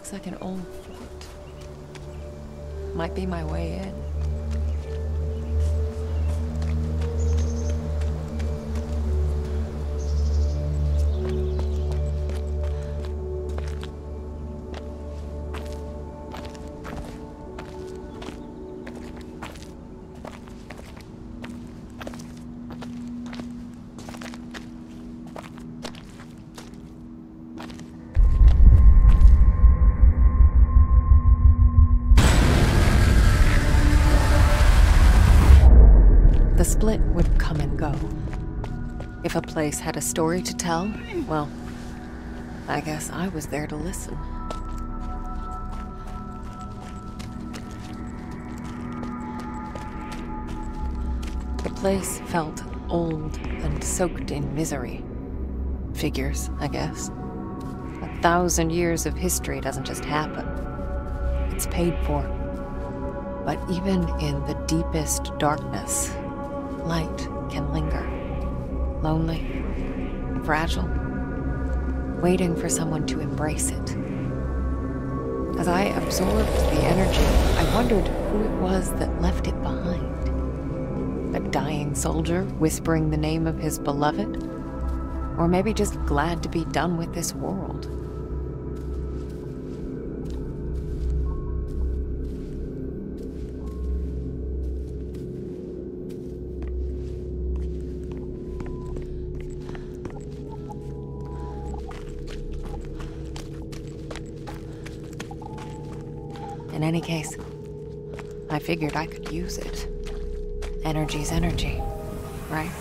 looks like an old fort. Might be my way in. The split would come and go. If a place had a story to tell, well, I guess I was there to listen. The place felt old and soaked in misery. Figures, I guess. 1,000 years of history doesn't just happen. It's paid for. But even in the deepest darkness, light can linger. Lonely, fragile, waiting for someone to embrace it. As I absorbed the energy, I wondered who it was that left it behind. A dying soldier whispering the name of his beloved? Or maybe just glad to be done with this world. In any case, I figured I could use it. Energy's energy, right?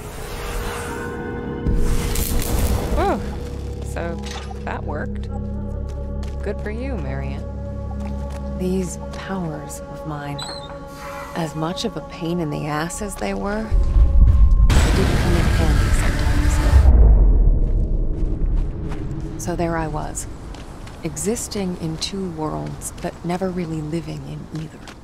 Oh, so that worked. Good for you, Marianne. These powers of mine, as much of a pain in the ass as they were, they did come in handy sometimes. So there I was. Existing in two worlds, but never really living in either.